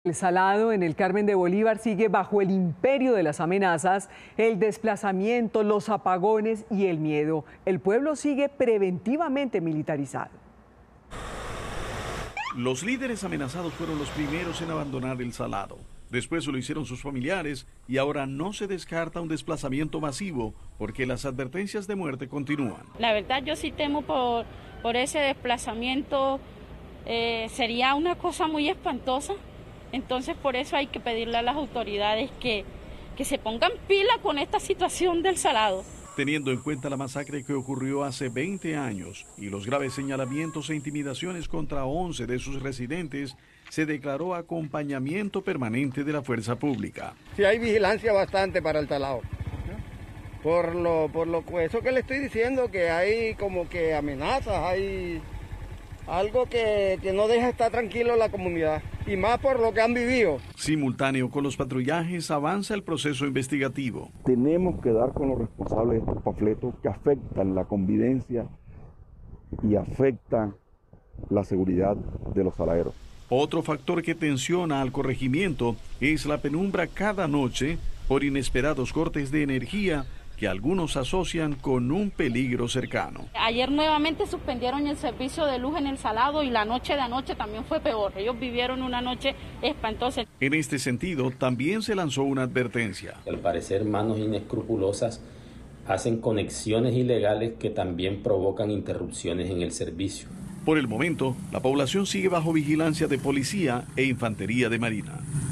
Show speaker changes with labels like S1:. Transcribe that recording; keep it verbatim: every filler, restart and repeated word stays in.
S1: El Salado, en el Carmen de Bolívar, sigue bajo el imperio de las amenazas, el desplazamiento, los apagones y el miedo. El pueblo sigue preventivamente militarizado.
S2: Los líderes amenazados fueron los primeros en abandonar El Salado. Después lo hicieron sus familiares y ahora no se descarta un desplazamiento masivo porque las advertencias de muerte continúan.
S3: La verdad yo sí temo por, por ese desplazamiento, eh, sería una cosa muy espantosa. Entonces por eso hay que pedirle a las autoridades que, que se pongan pila con esta situación del Salado.
S2: Teniendo en cuenta la masacre que ocurrió hace veinte años y los graves señalamientos e intimidaciones contra once de sus residentes, se declaró acompañamiento permanente de la fuerza pública.
S4: Sí hay vigilancia bastante para el Salado. Por lo, por lo eso que le estoy diciendo, que hay como que amenazas, hay algo que, que no deja estar tranquilo la comunidad, y más por lo que han vivido.
S2: Simultáneo con los patrullajes avanza el proceso investigativo.
S5: Tenemos que dar con los responsables de estos panfletos que afectan la convivencia y afectan la seguridad de los saladeros.
S2: Otro factor que tensiona al corregimiento es la penumbra cada noche por inesperados cortes de energía que algunos asocian con un peligro cercano.
S3: Ayer nuevamente suspendieron el servicio de luz en El Salado y la noche de anoche también fue peor. Ellos vivieron una noche espantosa.
S2: En este sentido, también se lanzó una advertencia.
S6: Al parecer, manos inescrupulosas hacen conexiones ilegales que también provocan interrupciones en el servicio.
S2: Por el momento, la población sigue bajo vigilancia de policía e infantería de marina.